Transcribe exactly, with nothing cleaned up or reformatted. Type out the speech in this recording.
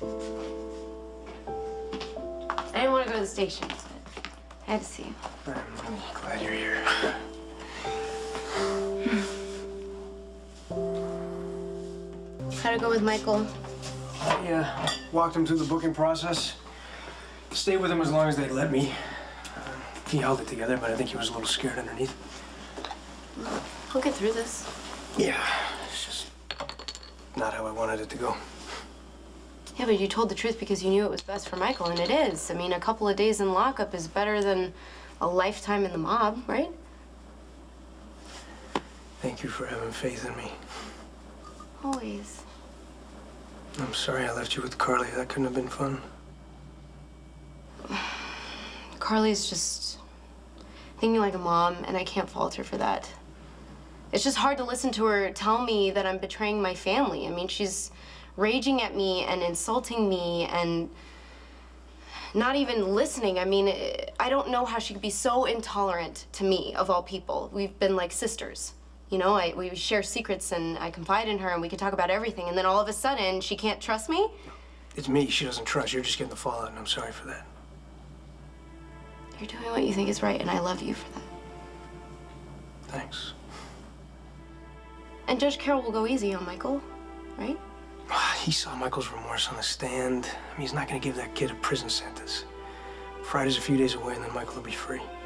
I didn't want to go to the station, but I had to see you. I'm glad you're here. How'd it go with Michael? I uh, walked him through the booking process. Stayed with him as long as they'd let me. Uh, he held it together, but I think he was a little scared underneath. We'll get through this. Yeah, it's just not how I wanted it to go. Yeah, but you told the truth because you knew it was best for Michael, and it is. I mean, a couple of days in lockup is better than a lifetime in the mob, right? Thank you for having faith in me. Always. I'm sorry I left you with Carly. That couldn't have been fun. Carly's just thinking like a mom, and I can't fault her for that. It's just hard to listen to her tell me that I'm betraying my family. I mean, she's raging at me and insulting me and not even listening. I mean, I don't know how she could be so intolerant to me, of all people. We've been like sisters. You know, I, we share secrets, and I confide in her, and we can talk about everything, and then all of a sudden, she can't trust me? It's me she doesn't trust. You're just getting the fallout, and I'm sorry for that. You're doing what you think is right, and I love you for that. Thanks. And Judge Carroll will go easy on Michael, right? He saw Michael's remorse on the stand. I mean, he's not gonna give that kid a prison sentence. Friday's a few days away, and then Michael will be free.